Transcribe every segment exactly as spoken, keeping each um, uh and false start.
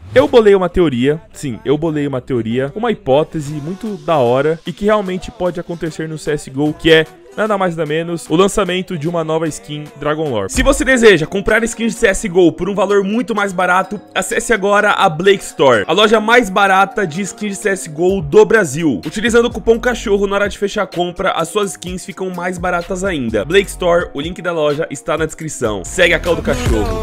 Eu bolei uma teoria, sim, eu bolei uma teoria, uma hipótese muito da hora e que realmente pode acontecer no C S G O, que é nada mais nada menos o lançamento de uma nova skin Dragon Lore. Se você deseja comprar skins de C S G O por um valor muito mais barato, acesse agora a Blake Store, a loja mais barata de skins de C S G O do Brasil. Utilizando o cupom cachorro na hora de fechar a compra, as suas skins ficam mais baratas ainda. Blake Store, o link da loja está na descrição. Segue a call do cachorro.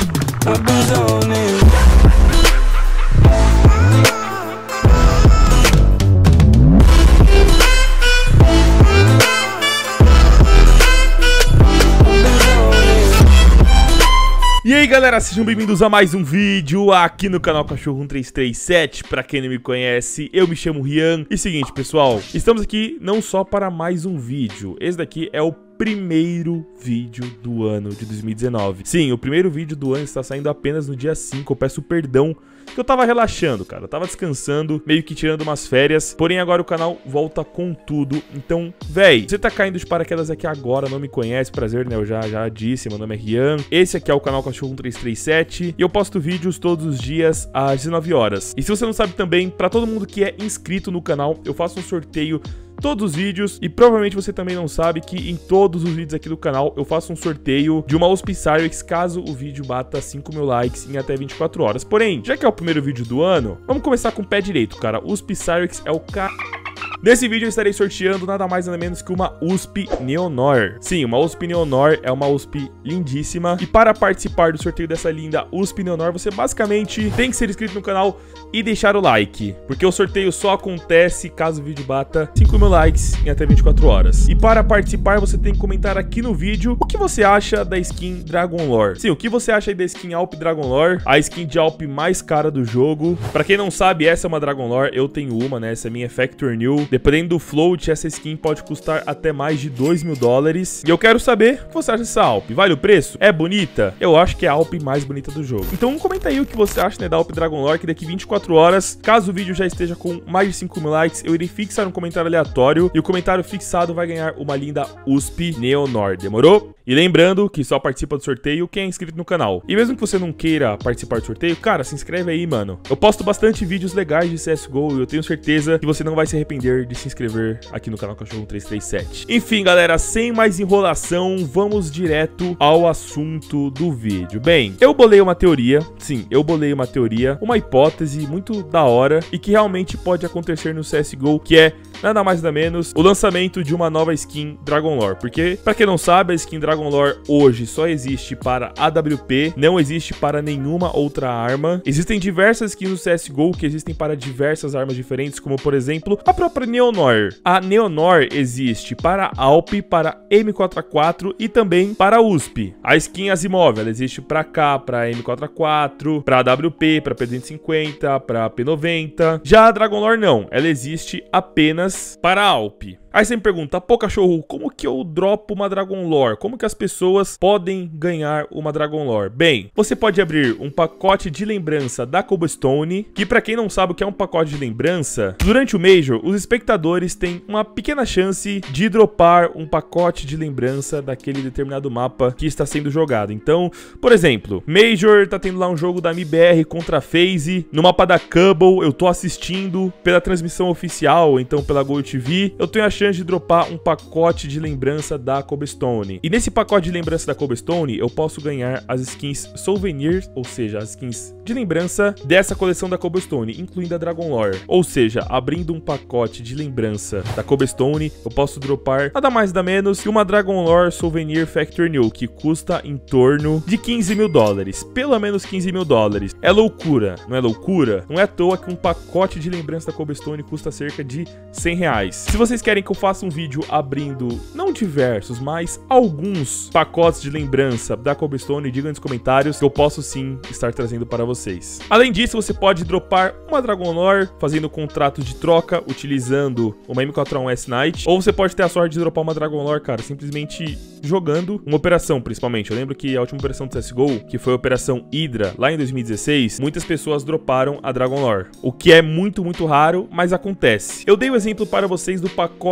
E aí galera, sejam bem-vindos a mais um vídeo aqui no canal Cachorro um três três sete. Pra quem não me conhece, eu me chamo Rian. E seguinte pessoal, estamos aqui não só para mais um vídeo. Esse daqui é o primeiro vídeo do ano de dois mil e dezenove. Sim, o primeiro vídeo do ano está saindo apenas no dia cinco. Eu peço perdão que eu tava relaxando, cara. Eu tava descansando, meio que tirando umas férias. Porém, agora o canal volta com tudo. Então, véi, você tá caindo de paraquedas aqui agora, não me conhece, prazer, né? Eu já, já disse, meu nome é Rian. Esse aqui é o canal Cachorro um três três sete. E eu posto vídeos todos os dias às dezenove horas. E se você não sabe também, pra todo mundo que é inscrito no canal, eu faço um sorteio todos os vídeos, e provavelmente você também não sabe que em todos os vídeos aqui do canal eu faço um sorteio de uma U S P Cyrix caso o vídeo bata cinco mil likes em até vinte e quatro horas. Porém, já que é o primeiro vídeo do ano, vamos começar com o pé direito, cara. U S P Cyrix é o ca... Nesse vídeo eu estarei sorteando nada mais nada menos que uma U S P Neonor. Sim, uma U S P Neonor é uma U S P lindíssima. E para participar do sorteio dessa linda U S P Neonor, você basicamente tem que ser inscrito no canal e deixar o like, porque o sorteio só acontece caso o vídeo bata cinco mil likes em até vinte e quatro horas. E para participar você tem que comentar aqui no vídeo o que você acha da skin Dragon Lore. Sim, o que você acha aí da skin Alp Dragon Lore, a skin de Alp mais cara do jogo. Pra quem não sabe, essa é uma Dragon Lore, eu tenho uma, né? Essa é minha Factor New. Dependendo do float, essa skin pode custar até mais de dois mil dólares. E eu quero saber o que você acha dessa Alp. Vale o preço? É bonita? Eu acho que é a Alp mais bonita do jogo. Então comenta aí o que você acha, né, da Alp Dragon Lore, que daqui vinte e quatro horas, caso o vídeo já esteja com mais de cinco mil likes, eu irei fixar um comentário aleatório. E o comentário fixado vai ganhar uma linda U S P Neonor. Demorou? E lembrando que só participa do sorteio quem é inscrito no canal. E mesmo que você não queira participar do sorteio, cara, se inscreve aí, mano. Eu posto bastante vídeos legais de C S G O e eu tenho certeza que você não vai se arrepender de se inscrever aqui no canal Cachorro um três três sete. Enfim, galera, sem mais enrolação, vamos direto ao assunto do vídeo. Bem, eu bolei uma teoria, sim, eu bolei uma teoria, uma hipótese muito da hora e que realmente pode acontecer no C S G O, que é nada mais nada menos o lançamento de uma nova skin Dragon Lore. Porque, pra quem não sabe, a skin Dragon Lore hoje só existe para A W P, não existe para nenhuma outra arma. Existem diversas skins no C S G O que existem para diversas armas diferentes, como por exemplo a própria Neonor. A Neonor existe para Alp, para M quatro A quatro e também para U S P. A skin Asimov, ela existe para K, para M quatro A quatro, para A W P, para P duzentos e cinquenta, para P noventa. Já a Dragon Lore não, ela existe apenas para Alp. Aí você me pergunta, pô cachorro, como que eu dropo uma Dragon Lore? Como que as pessoas podem ganhar uma Dragon Lore? Bem, você pode abrir um pacote de lembrança da Cobblestone, que pra quem não sabe o que é um pacote de lembrança, durante o Major, os espectadores têm uma pequena chance de dropar um pacote de lembrança daquele determinado mapa que está sendo jogado. Então, por exemplo, Major tá tendo lá um jogo da M I B R contra a FaZe, no mapa da Cubble, eu tô assistindo pela transmissão oficial, então pela Gol T V, eu tenho a chance de dropar um pacote de lembrança da Cobblestone. E nesse pacote de lembrança da Cobblestone, eu posso ganhar as skins Souvenirs, ou seja, as skins de lembrança dessa coleção da Cobblestone, incluindo a Dragon Lore. Ou seja, abrindo um pacote de lembrança da Cobblestone, eu posso dropar nada mais nada menos que uma Dragon Lore Souvenir Factor New, que custa em torno de quinze mil dólares. Pelo menos quinze mil dólares. É loucura, não é loucura? Não é à toa que um pacote de lembrança da Cobblestone custa cerca de cem reais. Se vocês querem que eu faça um vídeo abrindo, não diversos, mas alguns pacotes de lembrança da Cobblestone, digam nos comentários que eu posso sim estar trazendo para vocês. Além disso, você pode dropar uma Dragon Lore fazendo contrato de troca, utilizando uma M quatro A um S Night, ou você pode ter a sorte de dropar uma Dragon Lore, cara, simplesmente jogando uma operação, principalmente. Eu lembro que a última operação do C S G O, que foi a Operação Hydra, lá em dois mil e dezesseis, muitas pessoas droparam a Dragon Lore, o que é muito, muito raro, mas acontece. Eu dei o exemplo para vocês do pacote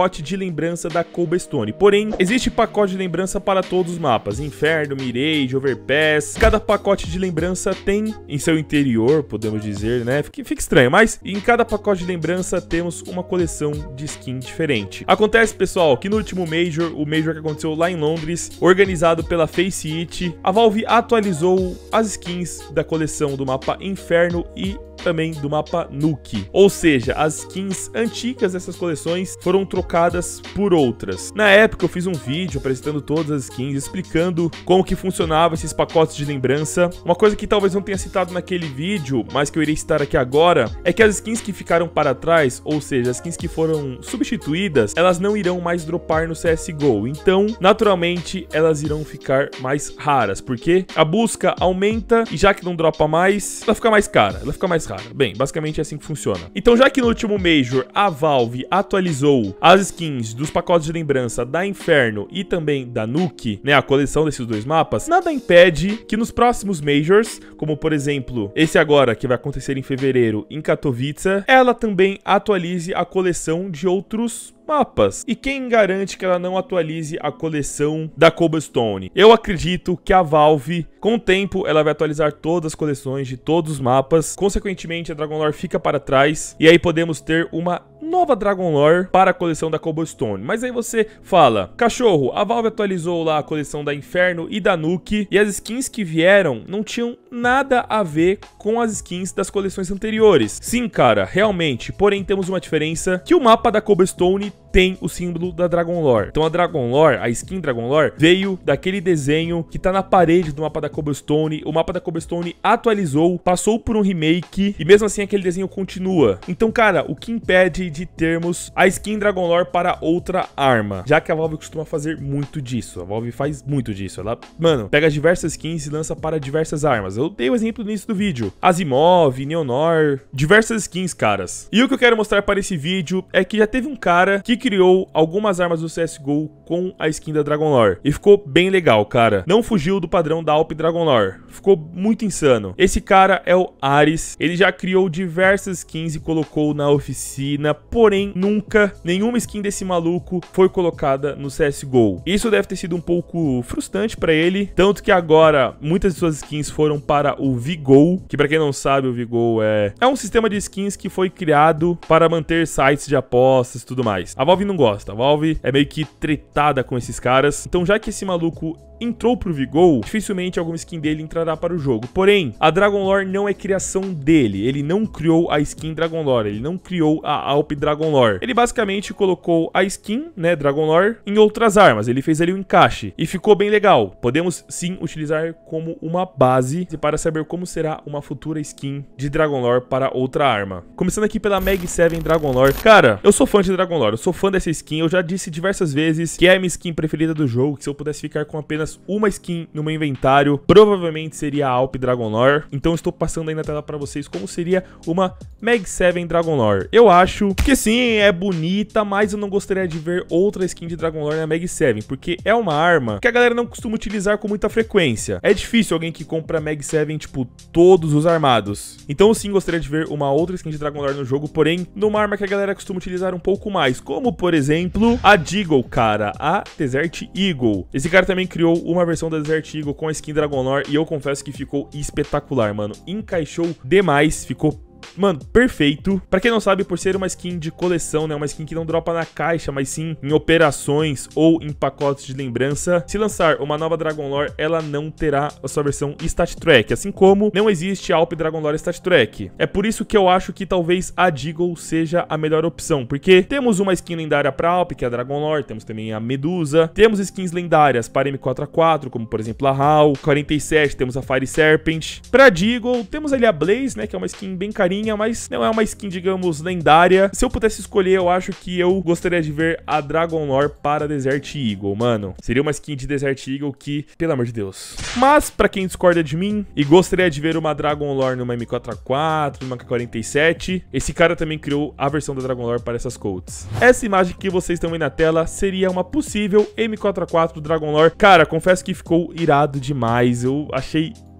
pacote de lembrança da Cobblestone. Porém, existe pacote de lembrança para todos os mapas: Inferno, Mirage, Overpass. Cada pacote de lembrança tem em seu interior, podemos dizer, né? Fica, fica estranho, mas em cada pacote de lembrança temos uma coleção de skin diferente. Acontece, pessoal, que no último Major, o Major que aconteceu lá em Londres, organizado pela Face It, a Valve atualizou as skins da coleção do mapa Inferno e também do mapa Nuke. Ou seja, as skins antigas dessas coleções foram trocadas por outras. Na época eu fiz um vídeo apresentando todas as skins, explicando como que funcionava esses pacotes de lembrança. Uma coisa que talvez não tenha citado naquele vídeo, mas que eu irei citar aqui agora, é que as skins que ficaram para trás, ou seja, as skins que foram substituídas, elas não irão mais dropar no C S G O. Então, naturalmente, elas irão ficar mais raras, porque a busca aumenta e já que não dropa mais, ela fica mais cara, ela fica mais rara. Bem, basicamente é assim que funciona. Então, já que no último Major a Valve atualizou as skins dos pacotes de lembrança da Inferno e também da Nuke, né, a coleção desses dois mapas, nada impede que nos próximos Majors, como por exemplo esse agora que vai acontecer em fevereiro em Katowice, ela também atualize a coleção de outros mapas. E quem garante que ela não atualize a coleção da Cobblestone? Eu acredito que a Valve, com o tempo, ela vai atualizar todas as coleções de todos os mapas. Consequentemente, a Dragon Lore fica para trás. E aí podemos ter uma nova Dragon Lore para a coleção da Cobblestone. Mas aí você fala: cachorro, a Valve atualizou lá a coleção da Inferno e da Nuke, e as skins que vieram não tinham nada a ver com as skins das coleções anteriores. Sim, cara, realmente. Porém, temos uma diferença, que o mapa da Cobblestone tem o símbolo da Dragon Lore. Então a Dragon Lore, a skin Dragon Lore, veio daquele desenho que tá na parede do mapa da Cobblestone. O mapa da Cobblestone atualizou, passou por um remake e mesmo assim aquele desenho continua. Então, cara, o que impede de termos a skin Dragon Lore para outra arma? Já que a Valve costuma fazer muito disso. A Valve faz muito disso. Ela, mano, pega diversas skins e lança para diversas armas. Eu dei o exemplo no início do vídeo. Asimov, Neonor, diversas skins, caras. E o que eu quero mostrar para esse vídeo é que já teve um cara que criou algumas armas do C S G O com a skin da Dragon Lore. E ficou bem legal, cara. Não fugiu do padrão da Alp Dragon Lore. Ficou muito insano. Esse cara é o Ares. Ele já criou diversas skins e colocou na oficina. Porém, nunca nenhuma skin desse maluco foi colocada no C S G O. Isso deve ter sido um pouco frustrante pra ele. Tanto que agora, muitas de suas skins foram para o VGO. Que pra quem não sabe, o VGO é... é um sistema de skins que foi criado para manter sites de apostas e tudo mais. A Valve não gosta. A Valve é meio que tretada com esses caras. Então, já que esse maluco entrou pro VGO, dificilmente alguma skin dele entrará para o jogo. Porém, a Dragon Lore não é criação dele. Ele não criou a skin Dragon Lore. Ele não criou a Alp Dragon Lore. Ele basicamente colocou a skin, né, Dragon Lore, em outras armas. Ele fez ali um encaixe e ficou bem legal. Podemos sim utilizar como uma base para saber como será uma futura skin de Dragon Lore para outra arma. Começando aqui pela Mag sete Dragon Lore. Cara, eu sou fã de Dragon Lore. Eu sou fã dessa skin. Eu já disse diversas vezes que é a minha skin preferida do jogo. Que se eu pudesse ficar com apenas uma skin no meu inventário, provavelmente seria a Alp Dragon Lore. Então estou passando aí na tela para vocês como seria uma Mag sete Dragon Lore. Eu acho que sim, é bonita, mas eu não gostaria de ver outra skin de Dragon Lore na Mag sete, porque é uma arma que a galera não costuma utilizar com muita frequência. É difícil alguém que compra Mag sete, tipo, todos os armados. Então sim, gostaria de ver uma outra skin de Dragon Lore no jogo, porém, numa arma que a galera costuma utilizar um pouco mais, como, por exemplo, a Deagle, cara, a Desert Eagle. Esse cara também criou uma versão da Desert Eagle com a skin Dragon Lore e eu confesso que ficou espetacular, mano. Encaixou demais, ficou... mano, perfeito. Pra quem não sabe, por ser uma skin de coleção, né, uma skin que não dropa na caixa, mas sim em operações ou em pacotes de lembrança, se lançar uma nova Dragon Lore, ela não terá a sua versão Stat Track, assim como não existe a Alp Dragon Lore Stat Track. É por isso que eu acho que talvez a Deagle seja a melhor opção, porque temos uma skin lendária pra Alp, que é a Dragon Lore, temos também a Medusa, temos skins lendárias para M quatro A quatro, como por exemplo a HAL, quarenta e sete, temos a Fire Serpent. Pra Deagle, temos ali a Blaze, né, que é uma skin bem carinha, mas não é uma skin, digamos, lendária. Se eu pudesse escolher, eu acho que eu gostaria de ver a Dragon Lore para Desert Eagle, mano. Seria uma skin de Desert Eagle que, pelo amor de Deus. Mas, pra quem discorda de mim e gostaria de ver uma Dragon Lore numa M quatro A quatro, numa K quarenta e sete, esse cara também criou a versão da Dragon Lore para essas coats. Essa imagem que vocês estão vendo na tela seria uma possível M quatro A quatro Dragon Lore. Cara, confesso que ficou irado demais. Eu achei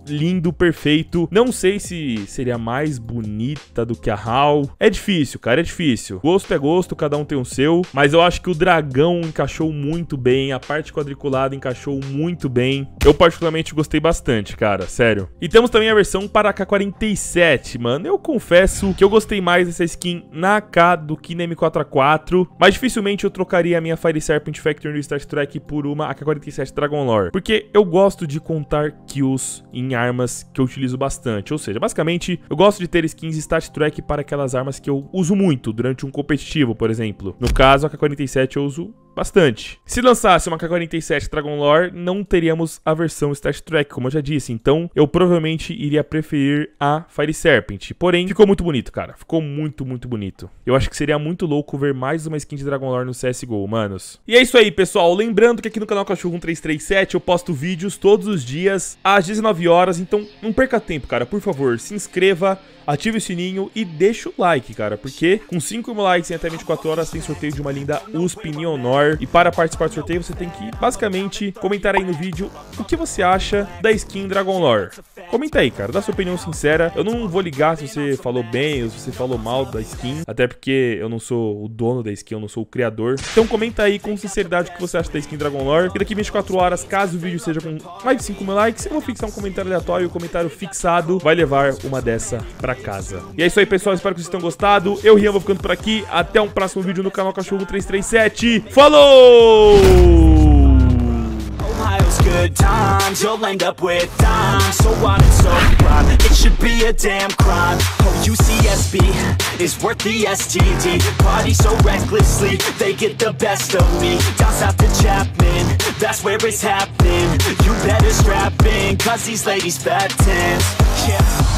lindo, perfeito. Não sei se seria mais bonita do que a Hal. É difícil, cara, é difícil. Gosto é gosto, cada um tem o seu. Mas eu acho que o dragão encaixou muito bem. A parte quadriculada encaixou muito bem. Eu particularmente gostei bastante, cara, sério. E temos também a versão para a K quarenta e sete, mano. Eu confesso que eu gostei mais dessa skin na A K do que na M quatro A quatro. Mas dificilmente eu trocaria a minha Fire Serpent Factory no Star Trek por uma A K quarenta e sete Dragon Lore. Porque eu gosto de contar kills em armas que eu utilizo bastante. Ou seja, basicamente, eu gosto de ter skins Star Trek para aquelas armas que eu uso muito durante um competitivo, por exemplo. No caso, a K quarenta e sete eu uso bastante. Se lançasse uma K quarenta e sete Dragon Lore, não teríamos a versão Star Trek, como eu já disse. Então, eu provavelmente iria preferir a Fire Serpent. Porém, ficou muito bonito, cara. Ficou muito, muito bonito. Eu acho que seria muito louco ver mais uma skin de Dragon Lore no C S G O, manos. E é isso aí, pessoal. Lembrando que aqui no canal Cachorro um três três sete eu posto vídeos todos os dias às dezenove horas. Então, não perca tempo, cara. Por favor, se inscreva, ative o sininho e deixa o like, cara. Porque com cinco mil likes em até vinte e quatro horas tem sorteio de uma linda U S P Neon Nor. E para participar do sorteio, você tem que, basicamente, comentar aí no vídeo o que você acha da skin Dragon Lore. Comenta aí, cara, dá sua opinião sincera. Eu não vou ligar se você falou bem ou se você falou mal da skin, até porque eu não sou o dono da skin, eu não sou o criador. Então comenta aí com sinceridade o que você acha da skin Dragon Lore. E daqui vinte e quatro horas, caso o vídeo seja com mais de cinco mil likes, eu vou fixar um comentário aleatório. O comentário fixado vai levar uma dessa pra casa. E é isso aí, pessoal, espero que vocês tenham gostado. Eu, Rian, vou ficando por aqui. Até um próximo vídeo no canal Cachorro três três sete. Falou! Good times, you'll end up with dimes. So on and so prime, it should be a damn crime. Oh, U C S B is worth the S T D. Party so recklessly, they get the best of me. Down south to Chapman, that's where it's happening. You better strap in, cause these ladies bad tens. Yeah.